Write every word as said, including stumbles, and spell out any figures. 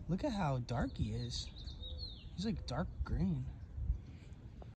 Look at how dark he is. He's like dark green.